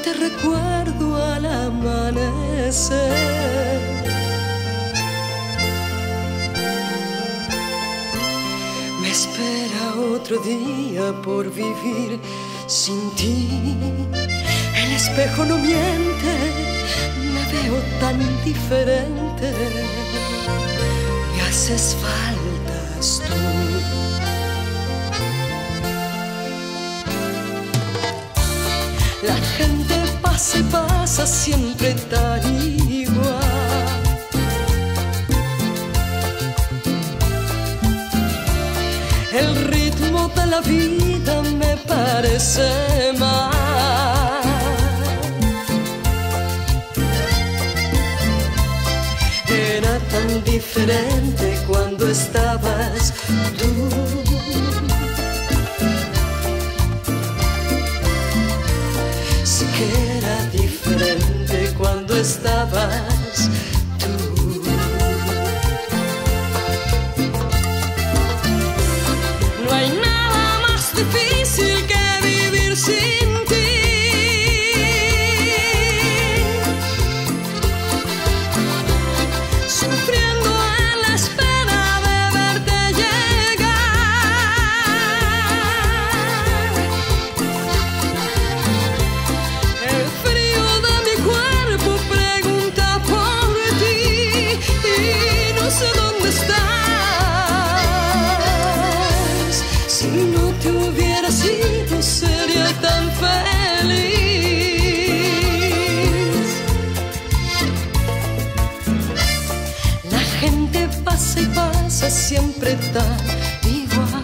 te recuerdo al amanecer. Me espera otro día por vivir sin ti. El espejo no miente, me veo tan diferente. Me haces faltas tú. La gente pasa y pasa siempre tan igual. El ritmo de la vida me parece mal. Era tan diferente cuando estabas tú. Sí que era diferente cuando estabas tú. No hay nada más difícil que vivir sin ti. Sufriendo en la espera de verte llegar. El frío de mi cuerpo pregunta por ti y no sé dónde estás. Si no te hubieras ido sería tan feliz. La gente pasa y pasa siempre tan igual.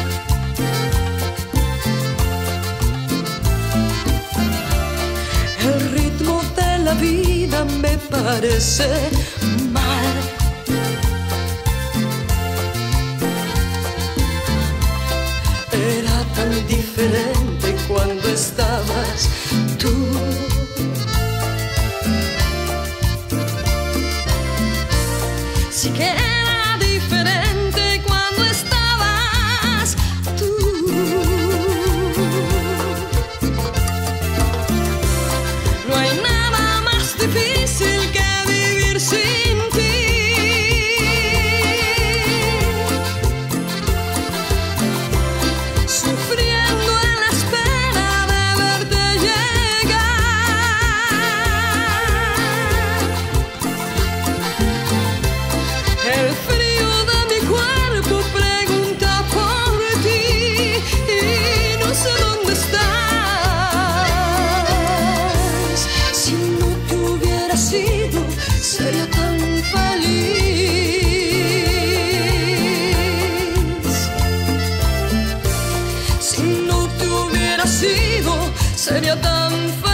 El ritmo de la vida me parece mal. Era tan diferente cuando estabas tú. Sí que era diferente cuando estabas tú. No hay nada más difícil que vivir sin ti. Sufriendo en la espera de verte llegar. El frío de mi cuerpo pregunta por ti y no sé dónde estás. Si no te hubieras ido sería tan feliz. Si no te hubieras ido sería tan feliz.